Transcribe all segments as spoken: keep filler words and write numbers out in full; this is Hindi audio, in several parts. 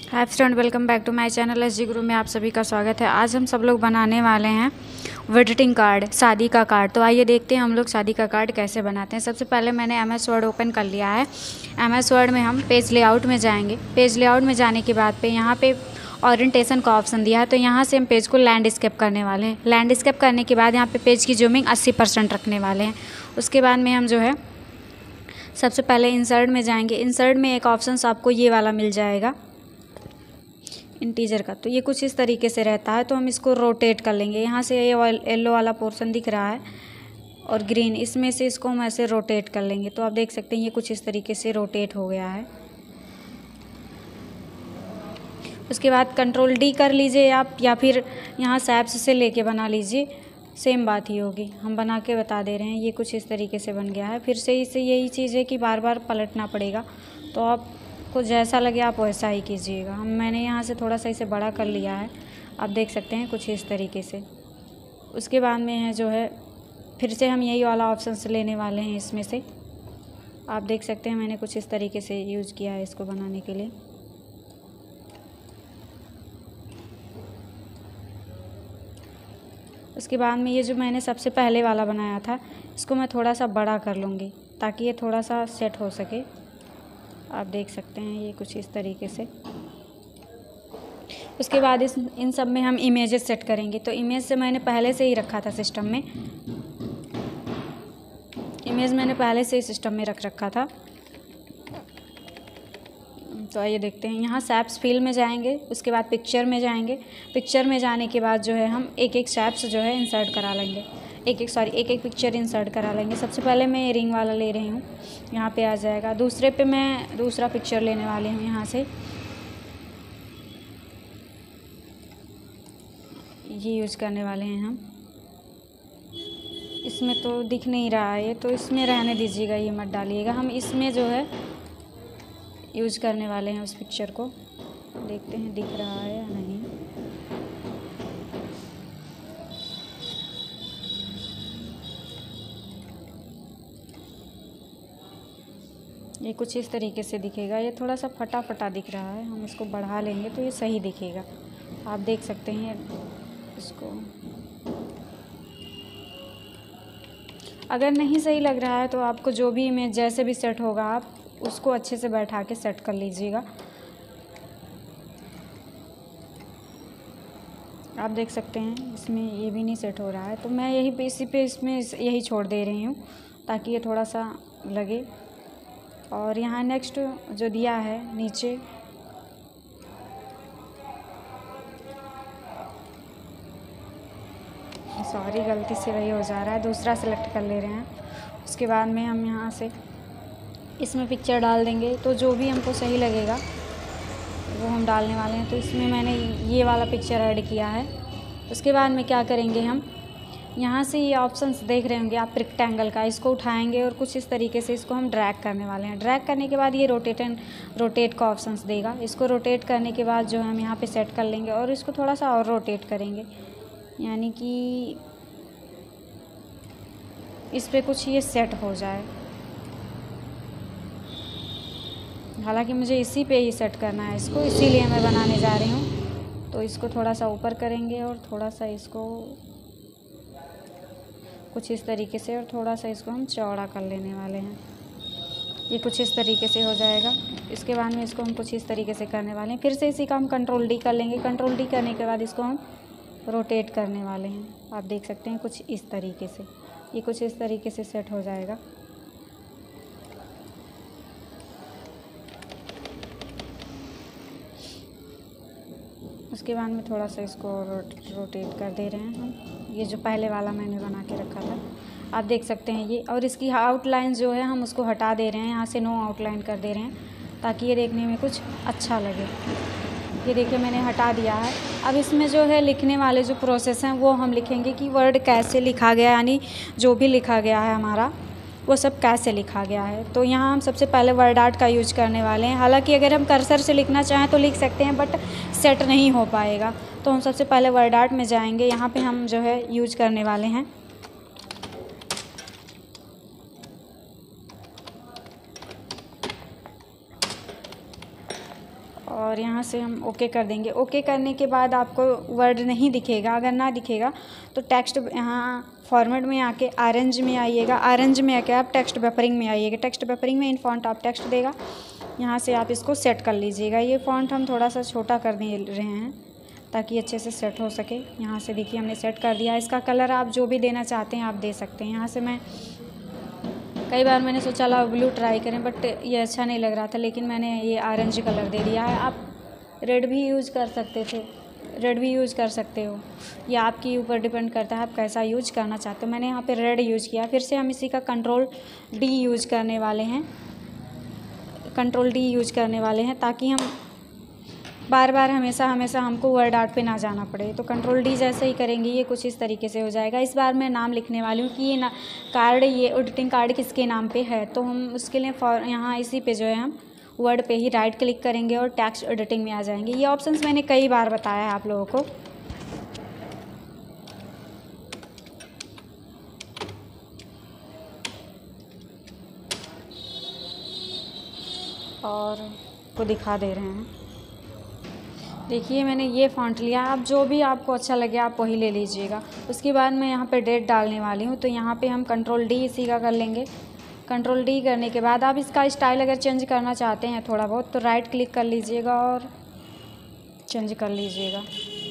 Hi friend, welcome back to my channel S G Guru में आप सभी का स्वागत है। आज हम सब लोग बनाने वाले हैं विजिटिंग कार्ड, शादी का कार्ड। तो आइए देखते हैं हम लोग शादी का कार्ड कैसे बनाते हैं। सबसे पहले मैंने एम एस वर्ड ओपन कर लिया है। एम एस वर्ड में हम पेज लेआउट में जाएंगे। पेज लेआउट में जाने के बाद पे यहाँ पे ओरिएंटेशन का ऑप्शन दिया है, तो यहाँ से हम पेज को लैंडस्केप करने वाले हैं। लैंडस्केप करने के बाद यहाँ पे पेज की जूमिंग अस्सी परसेंट रखने वाले हैं। उसके बाद में हम जो है सबसे पहले इंसर्ट में जाएंगे। इंसर्ट में एक ऑप्शन आपको ये वाला मिल जाएगा इंटीजर का, तो ये कुछ इस तरीके से रहता है। तो हम इसको रोटेट कर लेंगे। यहाँ से ये येलो वाला पोर्शन दिख रहा है और ग्रीन, इसमें से इसको हम ऐसे रोटेट कर लेंगे। तो आप देख सकते हैं ये कुछ इस तरीके से रोटेट हो गया है। उसके बाद कंट्रोल डी कर लीजिए आप, या फिर यहाँ सैप्स से लेके बना लीजिए, सेम बात ही होगी। हम बना के बता दे रहे हैं। ये कुछ इस तरीके से बन गया है। फिर से इसे यही चीज़ है कि बार बार पलटना पड़ेगा, तो आप को जैसा लगे आप वैसा ही कीजिएगा। हम मैंने यहाँ से थोड़ा सा इसे बड़ा कर लिया है, आप देख सकते हैं कुछ इस तरीके से। उसके बाद में है जो है फिर से हम यही वाला ऑप्शन से लेने वाले हैं। इसमें से आप देख सकते हैं मैंने कुछ इस तरीके से यूज़ किया है इसको बनाने के लिए। उसके बाद में ये जो मैंने सबसे पहले वाला बनाया था, इसको मैं थोड़ा सा बड़ा कर लूँगी ताकि ये थोड़ा सा सेट हो सके। आप देख सकते हैं ये कुछ इस तरीके से। उसके बाद इस इन सब में हम इमेजेस सेट करेंगे। तो इमेज से मैंने पहले से ही रखा था सिस्टम में, इमेज मैंने पहले से ही सिस्टम में रख रखा था। तो आइए देखते हैं। यहाँ सैप्स फील में जाएंगे, उसके बाद पिक्चर में जाएंगे। पिक्चर में जाने के बाद जो है हम एक एक सैप्स जो है इंसर्ट करा लेंगे, एक एक सॉरी एक एक पिक्चर इंसर्ट करा लेंगे। सबसे पहले मैं रिंग वाला ले रही हूँ, यहाँ पे आ जाएगा। दूसरे पे मैं दूसरा पिक्चर लेने वाली हूँ। यहाँ से ये यूज़ करने वाले हैं हम। इसमें तो दिख नहीं रहा है, तो इसमें रहने दीजिएगा, ये मत डालिएगा। हम इसमें जो है यूज़ करने वाले हैं उस पिक्चर को। देखते हैं दिख रहा है या नहीं। ये कुछ इस तरीके से दिखेगा। ये थोड़ा सा फटा फटा दिख रहा है, हम इसको बढ़ा लेंगे तो ये सही दिखेगा। आप देख सकते हैं इसको। अगर नहीं सही लग रहा है तो आपको जो भी इमेज जैसे भी सेट होगा आप उसको अच्छे से बैठा के सेट कर लीजिएगा। आप देख सकते हैं इसमें ये भी नहीं सेट हो रहा है, तो मैं यही पे इसी पे इसमें यही छोड़ दे रही हूँ ताकि ये थोड़ा सा लगे। और यहाँ नेक्स्ट जो दिया है नीचे, सॉरी गलती से वही हो जा रहा है, दूसरा सेलेक्ट कर ले रहे हैं। उसके बाद में हम यहाँ से इसमें पिक्चर डाल देंगे। तो जो भी हमको सही लगेगा वो हम डालने वाले हैं। तो इसमें मैंने ये वाला पिक्चर ऐड किया है। उसके बाद में क्या करेंगे, हम यहाँ से ये ऑप्शंस देख रहे होंगे आप रेक्टेंगल का, इसको उठाएंगे और कुछ इस तरीके से इसको हम ड्रैग करने वाले हैं। ड्रैग करने के बाद ये रोटेट एंड रोटेट का ऑप्शंस देगा। इसको रोटेट करने के बाद जो हम यहाँ पे सेट कर लेंगे और इसको थोड़ा सा और रोटेट करेंगे, यानी कि इस पर कुछ ये सेट हो जाए। हालांकि मुझे इसी पे ही सेट करना है इसको, इसीलिए मैं बनाने जा रही हूँ। तो इसको थोड़ा सा ऊपर करेंगे और थोड़ा सा इसको कुछ इस तरीके से, और थोड़ा सा इसको हम चौड़ा कर लेने वाले हैं। ये कुछ इस तरीके से हो जाएगा। इसके बाद में इसको हम कुछ इस तरीके से करने वाले हैं। फिर से इसी का हम कंट्रोल डी कर लेंगे। कंट्रोल डी करने के बाद इसको हम रोटेट करने वाले हैं। आप देख सकते हैं कुछ इस तरीके से, ये कुछ इस तरीके से सेट हो जाएगा। उसके बाद में थोड़ा सा इसको रोटेट कर दे रहे हैं हम। ये जो पहले वाला मैंने बना के रखा था, आप देख सकते हैं ये। और इसकी आउटलाइन जो है हम उसको हटा दे रहे हैं, यहाँ से नो आउटलाइन कर दे रहे हैं ताकि ये देखने में कुछ अच्छा लगे। ये देखिए मैंने हटा दिया है। अब इसमें जो है लिखने वाले जो प्रोसेस हैं वो हम लिखेंगे कि वर्ड कैसे लिखा गया, यानी जो भी लिखा गया है हमारा वो सब कैसे लिखा गया है। तो यहाँ हम सबसे पहले वर्ड आर्ट का यूज करने वाले हैं। हालांकि अगर हम कर्सर से लिखना चाहें तो लिख सकते हैं, बट सेट नहीं हो पाएगा। तो हम सबसे पहले वर्ड आर्ट में जाएंगे। यहाँ पे हम जो है यूज करने वाले हैं और यहाँ से हम ओके कर देंगे। ओके करने के बाद आपको वर्ड नहीं दिखेगा, अगर ना दिखेगा तो टेक्स्ट यहाँ फॉर्मेट में आके ऑरेंज में आइएगा, ऑरेंज में आके आप टेक्स्ट बफरिंग में आइएगा, टेक्स्ट बफरिंग में इन फॉन्ट आप टेक्स्ट देगा, यहाँ से आप इसको सेट कर लीजिएगा। ये फ़ॉन्ट हम थोड़ा सा छोटा कर दे रहे हैं ताकि अच्छे से सेट हो सके। यहाँ से देखिए हमने सेट कर दिया। इसका कलर आप जो भी देना चाहते हैं आप दे सकते हैं। यहाँ से मैं कई बार मैंने सोचा ला ब्लू ट्राई करें, बट ये अच्छा नहीं लग रहा था, लेकिन मैंने ये ऑरेंज कलर दे दिया है। आप रेड भी यूज़ कर सकते थे, रेड भी यूज़ कर सकते हो, ये आपके ऊपर डिपेंड करता है आप कैसा यूज करना चाहते हो। मैंने यहाँ पे रेड यूज़ किया। फिर से हम इसी का कंट्रोल डी यूज़ करने वाले हैं, कंट्रोल डी यूज करने वाले हैं ताकि हम बार बार हमेशा हमेशा हमको वर्ड आर्ट पे ना जाना पड़े। तो कंट्रोल डी जैसे ही करेंगे ये कुछ इस तरीके से हो जाएगा। इस बार मैं नाम लिखने वाली हूँ कि ये ना कार्ड, ये एडिटिंग कार्ड किसके नाम पे है। तो हम उसके लिए फॉर यहाँ इसी पे जो है हम वर्ड पे ही राइट क्लिक करेंगे और टेक्स्ट एडिटिंग में आ जाएंगे। ये ऑप्शंस मैंने कई बार बताया है आप लोगों को। और को दिखा दे रहे हैं। देखिए मैंने ये फ़ॉन्ट लिया। आप जो भी आपको अच्छा लगे आप वही ले लीजिएगा। उसके बाद मैं यहाँ पे डेट डालने वाली हूँ, तो यहाँ पे हम कंट्रोल डी इसी का कर लेंगे। कंट्रोल डी करने के बाद आप इसका स्टाइल अगर चेंज करना चाहते हैं थोड़ा बहुत, तो राइट क्लिक कर लीजिएगा और चेंज कर लीजिएगा।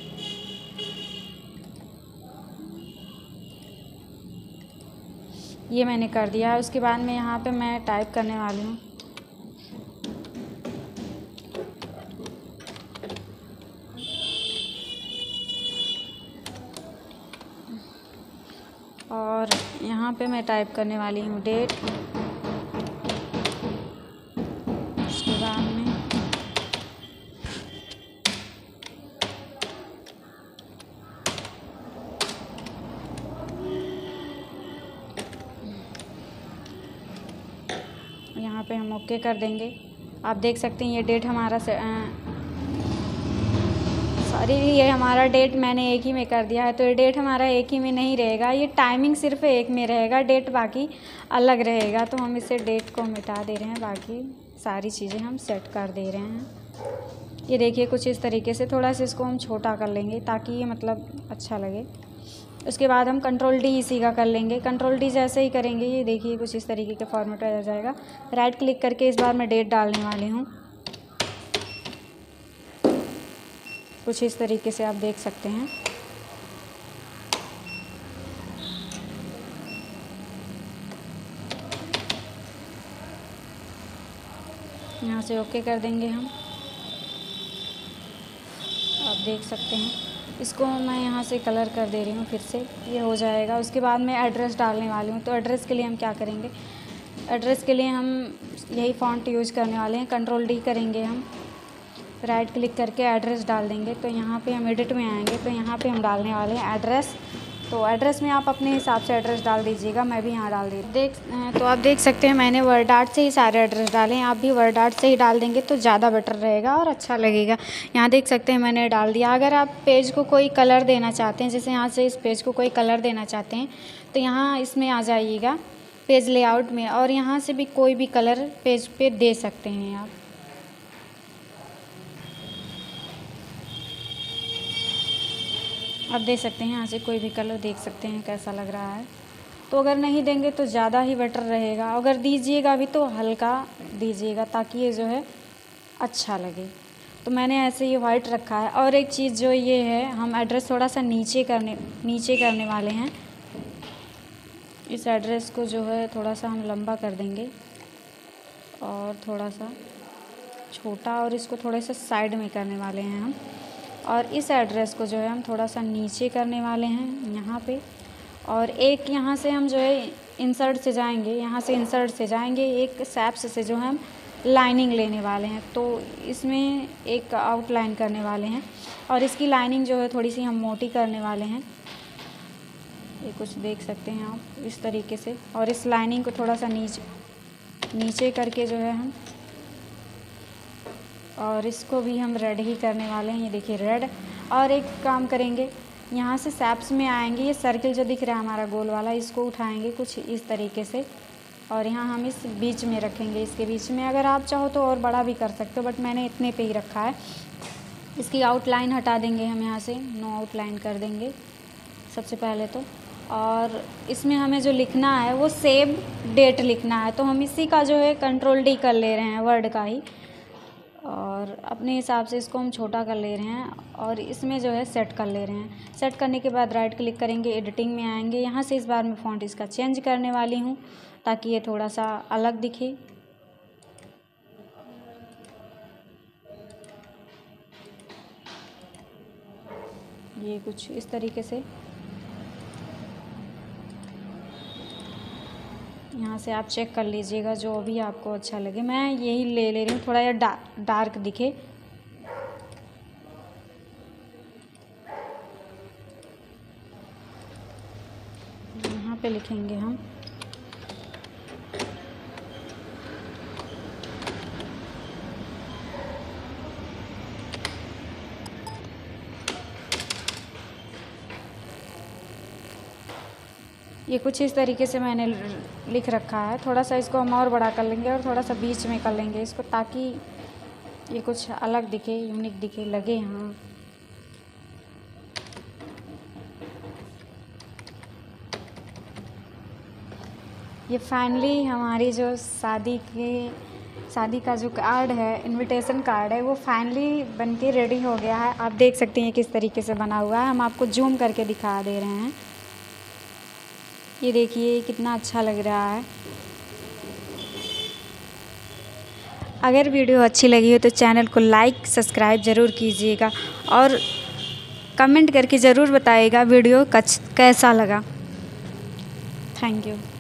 ये मैंने कर दिया है। उसके बाद में यहाँ पे मैं टाइप करने वाली हूँ। और यहाँ पे मैं टाइप करने वाली हूँ डेट। उसके बाद में यहाँ पे हम ओके कर देंगे। आप देख सकते हैं ये डेट हमारा से सॉरी ये हमारा डेट मैंने एक ही में कर दिया है, तो ये डेट हमारा एक ही में नहीं रहेगा, ये टाइमिंग सिर्फ एक में रहेगा, डेट बाकी अलग रहेगा। तो हम इसे डेट को मिटा दे रहे हैं, बाकी सारी चीज़ें हम सेट कर दे रहे हैं। ये देखिए कुछ इस तरीके से, थोड़ा सा इसको हम छोटा कर लेंगे ताकि ये मतलब अच्छा लगे। उसके बाद हम कंट्रोल डी इसी का कर लेंगे। कंट्रोल डी जैसे ही करेंगे ये देखिए कुछ इस तरीके का फॉर्मेट आ जाएगा। राइट क्लिक करके इस बार मैं डेट डालने वाली हूँ। कुछ इस तरीके से आप देख सकते हैं। यहाँ से ओके कर देंगे हम। आप देख सकते हैं इसको मैं यहाँ से कलर कर दे रही हूँ, फिर से ये हो जाएगा। उसके बाद मैं एड्रेस डालने वाली हूँ। तो एड्रेस के लिए हम क्या करेंगे, एड्रेस के लिए हम यही फ़ॉन्ट यूज़ करने वाले हैं। कंट्रोल डी करेंगे हम, राइट क्लिक करके एड्रेस डाल देंगे। तो यहाँ पे हम एडिट में आएंगे, तो यहाँ पे हम डालने वाले हैं एड्रेस। तो एड्रेस में आप अपने हिसाब से एड्रेस डाल दीजिएगा, मैं भी यहाँ डाल दी देख तो आप देख सकते हैं मैंने वर्ड आर्ट से ही सारे एड्रेस डाले हैं। आप भी वर्ड आर्ट से ही डाल देंगे तो ज़्यादा बेटर रहेगा और अच्छा लगेगा। यहाँ देख सकते हैं मैंने डाल दिया। अगर आप पेज को कोई कलर देना चाहते हैं, जैसे यहाँ से इस पेज को कोई कलर देना चाहते हैं, तो यहाँ इसमें आ जाइएगा पेज लेआउट में, और यहाँ से भी कोई भी कलर पेज पे दे सकते हैं आप। आप देख सकते हैं यहाँ से कोई भी कलर देख सकते हैं कैसा लग रहा है। तो अगर नहीं देंगे तो ज़्यादा ही बेटर रहेगा, अगर दीजिएगा भी तो हल्का दीजिएगा ताकि ये जो है अच्छा लगे। तो मैंने ऐसे ये वाइट रखा है। और एक चीज़ जो ये है, हम एड्रेस थोड़ा सा नीचे करने नीचे करने वाले हैं। इस एड्रेस को जो है थोड़ा सा हम लंबा कर देंगे और थोड़ा सा छोटा, और इसको थोड़े से साइड में करने वाले हैं हम। और इस एड्रेस को जो है हम थोड़ा सा नीचे करने वाले हैं यहाँ पे। और एक यहाँ से हम जो है इंसर्ट से जाएंगे, यहाँ से इंसर्ट से जाएंगे, एक सैप्स से जो है हम लाइनिंग लेने वाले हैं। तो इसमें एक आउटलाइन करने वाले हैं और इसकी लाइनिंग जो है थोड़ी सी हम मोटी करने वाले हैं। ये कुछ देख सकते हैं आप इस तरीके से। और इस लाइनिंग को थोड़ा सा नीचे नीचे करके जो है हम, और इसको भी हम रेड ही करने वाले हैं। ये देखिए रेड। और एक काम करेंगे, यहाँ से सैप्स में आएंगे, ये सर्किल जो दिख रहा है हमारा गोल वाला, इसको उठाएंगे कुछ इस तरीके से और यहाँ हम इस बीच में रखेंगे, इसके बीच में। अगर आप चाहो तो और बड़ा भी कर सकते हो, बट मैंने इतने पे ही रखा है। इसकी आउटलाइन हटा देंगे हम यहाँ से, नो आउटलाइन कर देंगे सबसे पहले तो। और इसमें हमें जो लिखना है वो सेव डेट लिखना है, तो हम इसी का जो है कंट्रोल डी कर ले रहे हैं, वर्ड का ही, और अपने हिसाब से इसको हम छोटा कर ले रहे हैं और इसमें जो है सेट कर ले रहे हैं। सेट करने के बाद राइट क्लिक करेंगे, एडिटिंग में आएंगे, यहाँ से इस बार मैं फ़ॉन्ट इसका चेंज करने वाली हूँ ताकि ये थोड़ा सा अलग दिखे। ये कुछ इस तरीके से। यहाँ से आप चेक कर लीजिएगा जो भी आपको अच्छा लगे। मैं यही ले ले रही हूँ, थोड़ा यह डा, डार्क दिखे। यहाँ पे लिखेंगे हम ये कुछ इस तरीके से मैंने लिख रखा है। थोड़ा सा इसको हम और बड़ा कर लेंगे और थोड़ा सा बीच में कर लेंगे इसको, ताकि ये कुछ अलग दिखे, यूनिक दिखे, लगे। हाँ, ये फाइनली हमारी जो शादी के शादी का जो कार्ड है, इनविटेशन कार्ड है, वो फाइनली बनके रेडी हो गया है। आप देख सकते हैं किस तरीके से बना हुआ है। हम आपको जूम करके दिखा दे रहे हैं। ये देखिए कितना अच्छा लग रहा है। अगर वीडियो अच्छी लगी हो तो चैनल को लाइक सब्सक्राइब ज़रूर कीजिएगा और कमेंट करके ज़रूर बताइएगा वीडियो कैसा लगा। Thank you.